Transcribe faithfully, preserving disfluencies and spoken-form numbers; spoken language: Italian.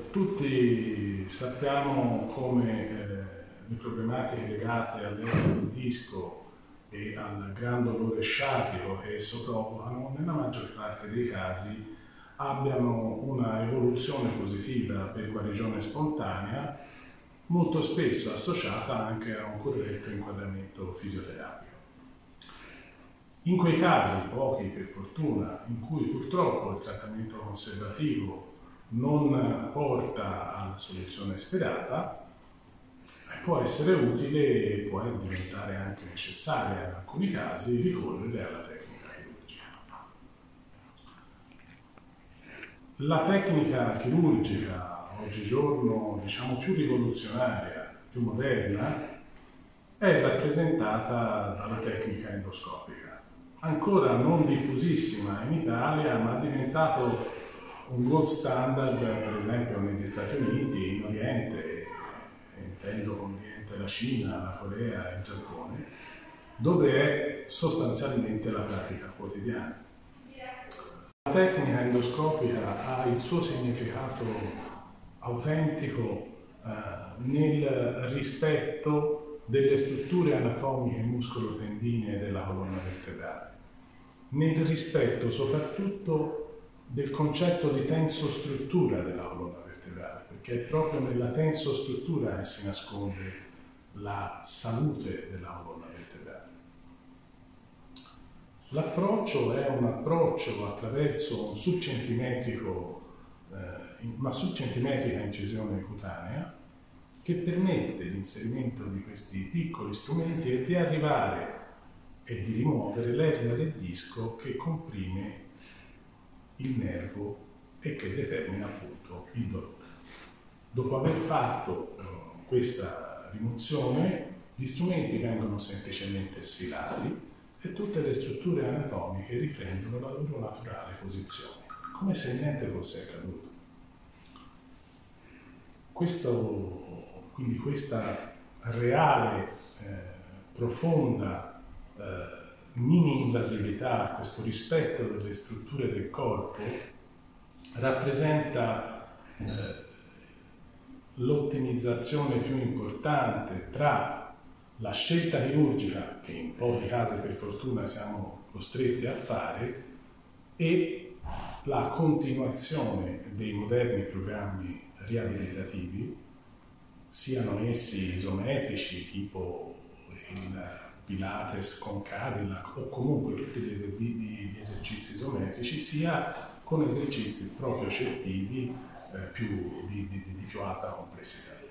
Tutti sappiamo come eh, le problematiche legate all'ernia del disco e al gran dolore sciatico che esso provocano, nella maggior parte dei casi abbiano una evoluzione positiva per guarigione spontanea, molto spesso associata anche a un corretto inquadramento fisioterapico. In quei casi, pochi per fortuna, in cui purtroppo il trattamento conservativo non porta alla soluzione sperata, può essere utile e può diventare anche necessaria in alcuni casi ricorrere alla tecnica chirurgica. La tecnica chirurgica, oggigiorno diciamo più rivoluzionaria, più moderna, è rappresentata dalla tecnica endoscopica, ancora non diffusissima in Italia, ma diventato un gold standard, per esempio, negli Stati Uniti, in Oriente, intendo con Oriente la Cina, la Corea e il Giappone, dove è sostanzialmente la pratica quotidiana. La tecnica endoscopica ha il suo significato autentico eh, nel rispetto delle strutture anatomiche muscolo-tendinee della colonna vertebrale, nel rispetto soprattutto del concetto di tensostruttura della colonna vertebrale, perché è proprio nella tensostruttura che si nasconde la salute della colonna vertebrale. L'approccio è un approccio attraverso un subcentimetrico, eh, una subcentimetrica incisione cutanea che permette l'inserimento di questi piccoli strumenti e di arrivare e di rimuovere l'ernia del disco che comprime il nervo e che determina appunto il dolore. Dopo aver fatto uh, questa rimozione, gli strumenti vengono semplicemente sfilati e tutte le strutture anatomiche riprendono la loro naturale posizione, come se niente fosse accaduto. Questo, quindi questa reale, eh, profonda eh, mini-invasività, questo rispetto delle strutture del corpo, rappresenta eh, l'ottimizzazione più importante tra la scelta chirurgica, che in pochi casi per fortuna siamo costretti a fare, e la continuazione dei moderni programmi riabilitativi, siano essi isometrici, tipo il Pilates con Cadillac o comunque tutti gli, es gli esercizi isometrici, sia con esercizi proprio cettivi eh, più, di, di, di più alta complessità.